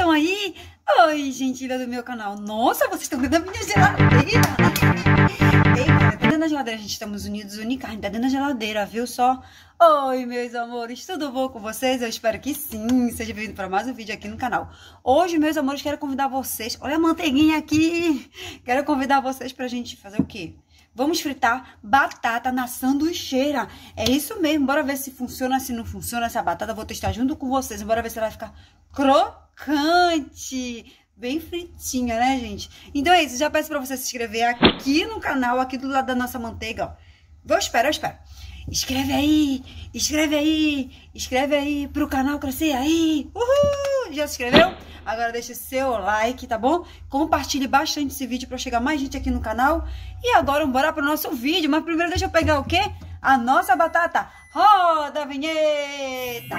estão aí? Oi, gentilha do meu canal. Nossa, vocês estão dentro da minha geladeira. Ei, tá dentro da geladeira, gente. Estamos unidos, Unicarne. Tá dentro da geladeira, viu só? Oi, meus amores. Tudo bom com vocês? Eu espero que sim. Seja bem-vindo para mais um vídeo aqui no canal. Hoje, meus amores, quero convidar vocês. Olha a manteiguinha aqui. Quero convidar vocês pra gente fazer o quê? Vamos fritar batata na sanduicheira. É isso mesmo. Bora ver se funciona, se não funciona essa batata. Vou testar junto com vocês. Bora ver se ela vai ficar crocante. Bem fritinha, né, gente? Então é isso. Já peço pra você se inscrever aqui no canal, aqui do lado da nossa manteiga, ó. Eu espero. Inscreve aí, inscreve aí pro canal crescer aí. Uhul! Já se inscreveu? Agora deixa seu like, tá bom? Compartilhe bastante esse vídeo pra chegar mais gente aqui no canal. E agora bora pro nosso vídeo. Mas primeiro deixa eu pegar o quê? A nossa batata. Roda a vinheta!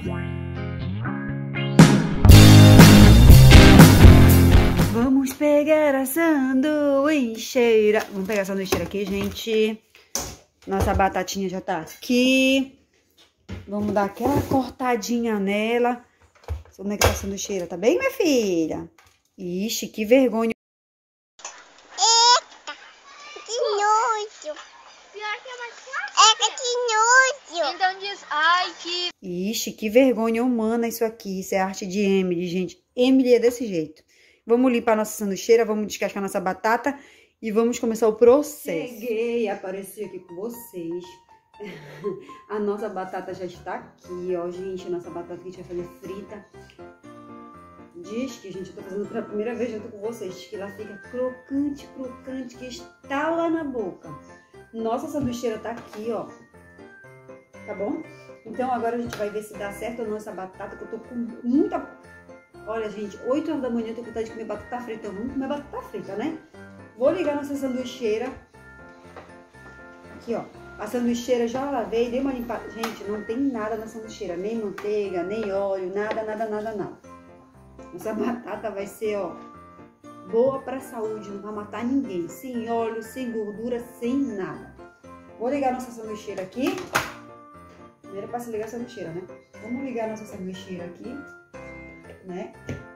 Vamos pegar a sanduicheira. Vamos pegar a sanduicheira aqui, gente. Nossa batatinha já tá aqui. Vamos dar aquela cortadinha nela. Como é que tá a sanduicheira? Tá bem, minha filha? Ixi, que vergonha. Eita, que nojo. Pior que é mais fácil. Eita, que nojo. Então diz, ai, que... Ixi, que vergonha humana isso aqui. Isso é arte de Emily, gente. Emily é desse jeito. Vamos limpar nossa sanduicheira, vamos descascar nossa batata e vamos começar o processo. Cheguei, apareci aqui com vocês. A nossa batata já está aqui, ó, gente. A nossa batata que a gente vai fazer frita. Diz que, gente, eu tô fazendo pela primeira vez junto com vocês. Diz que ela fica crocante, crocante, que estala na boca. Nossa sanduicheira tá aqui, ó. Tá bom? Então agora a gente vai ver se dá certo ou não essa batata, que eu tô com muita... Olha, gente, 8 horas da manhã eu tô com vontade de comer batata frita. Então vamos comer batata frita, né? Vou ligar nossa sanduicheira. Aqui, ó. A sanduicheira já lavei, dei uma limpada. Gente, não tem nada na sanduicheira. Nem manteiga, nem óleo, nada. Nossa batata vai ser, ó, boa pra saúde. Não vai matar ninguém. Sem óleo, sem gordura, sem nada. Vou ligar nossa sanduicheira aqui. Primeiro pra se ligar a sanduicheira, né? Vamos ligar nossa sanduicheira aqui, né?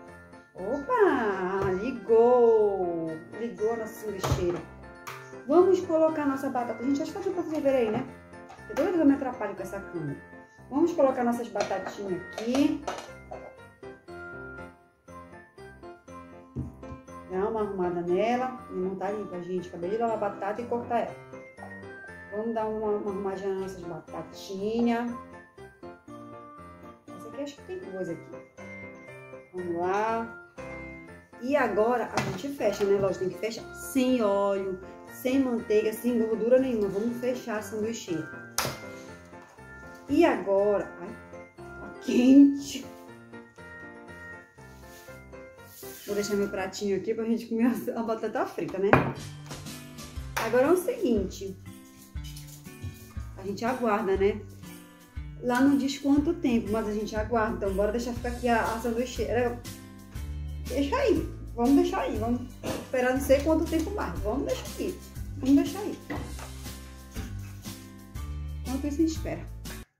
Opa! Ligou a nossa sanduicheira. Vamos colocar nossa batata. Gente, acho que tá pra ferver aí, né? Eu toda vez eu me atrapalho com essa câmera. Vamos colocar nossas batatinhas aqui. Dá uma arrumada nela. Não tá limpa, gente. Acabei de lavar a batata e cortar ela. Vamos dar uma arrumadinha nas nossas batatinhas. Essa aqui acho que tem duas aqui. Vamos lá. E agora a gente fecha, né? Lógico, tem que fechar. Sem óleo, sem manteiga, sem gordura nenhuma. Vamos fechar a sanduicheira. E agora... Ai, tá quente. Vou deixar meu pratinho aqui pra gente comer a batata frita, né? Agora é o seguinte. A gente aguarda, né? Lá não diz quanto tempo, mas a gente aguarda. Então, bora deixar ficar aqui a sanduicheira. Deixa aí. Vamos deixar aí. Vamos esperar não sei quanto tempo mais. Vamos deixar aqui. Vamos deixar aí. Enquanto isso, a gente espera.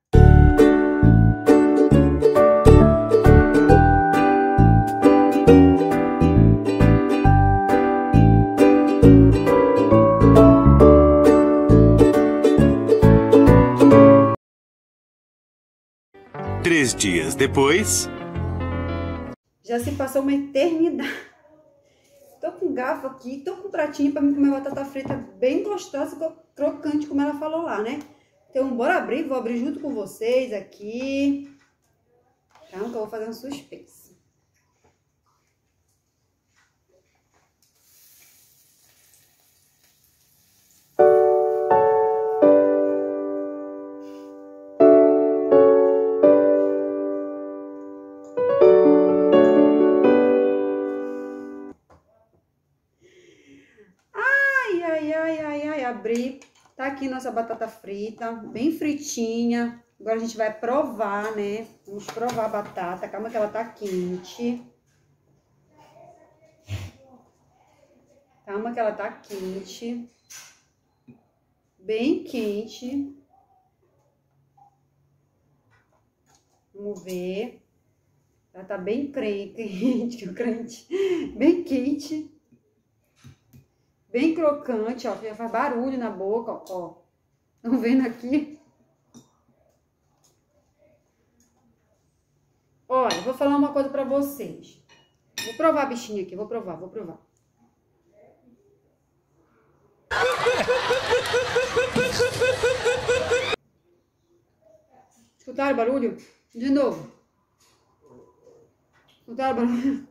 Três dias depois... Já se passou uma eternidade. Tô com garfo aqui, tô com um pratinho pra mim comer batata frita bem gostosa, crocante, como ela falou lá, né? Então, bora abrir, vou abrir junto com vocês aqui. Calma que eu vou fazer um suspense. Abrir, tá aqui nossa batata frita, bem fritinha. Agora a gente vai provar, né? Vamos provar a batata, calma que ela tá quente. Calma que ela tá quente. Bem quente. Vamos ver. Ela tá bem quente, bem quente. Bem crocante, ó. Já faz barulho na boca, ó. Estão vendo aqui? Olha, vou falar uma coisa pra vocês. Vou provar a bichinha aqui, vou provar. Escutaram o barulho? De novo. Escutaram o barulho?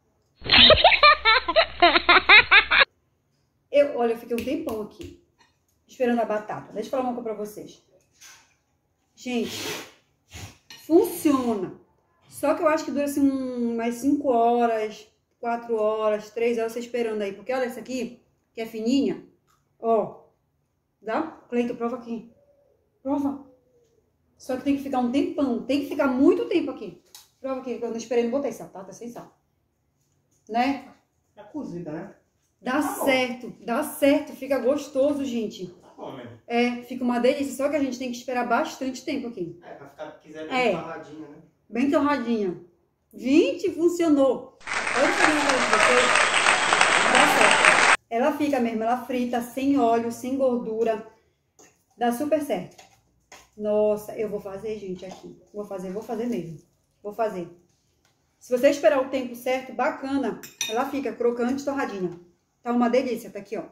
Olha, eu fiquei um tempão aqui, esperando a batata. Deixa eu falar uma coisa pra vocês. Gente, funciona. Só que eu acho que dura assim umas 5 horas, 4 horas, 3 horas você esperando aí. Porque olha essa aqui, que é fininha. Ó. Dá? Cleiton, prova aqui. Prova. Só que tem que ficar um tempão. Tem que ficar muito tempo aqui. Prova aqui, que eu não esperei, não botei sal, tá? Tá sem sal. Né? É cozida, né? Dá certo. Fica gostoso, gente. Tá bom, né? É, fica uma delícia. Só que a gente tem que esperar bastante tempo aqui. É, pra ficar, quiser bem torradinha, né? Bem torradinha. Gente, funcionou. Pode fazer uma coisa de vocês. Dá certo. Ela fica mesmo, ela frita, sem óleo, sem gordura. Dá super certo. Nossa, eu vou fazer, gente, aqui. Vou fazer mesmo. Vou fazer. Se você esperar o tempo certo, bacana. Ela fica crocante e torradinha. Tá uma delícia, tá aqui, ó.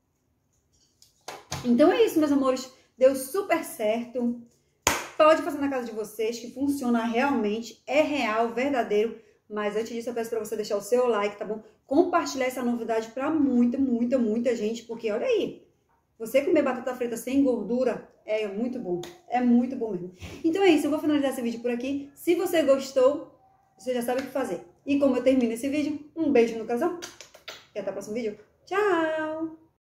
Então é isso, meus amores. Deu super certo. Pode fazer na casa de vocês, que funciona realmente. É real, verdadeiro. Mas antes disso, eu peço pra você deixar o seu like, tá bom? Compartilhar essa novidade pra muita gente. Porque, olha aí, você comer batata frita sem gordura é muito bom. É muito bom mesmo. Então é isso, eu vou finalizar esse vídeo por aqui. Se você gostou, você já sabe o que fazer. E como eu termino esse vídeo, um beijo no coração. E até o próximo vídeo. Tchau!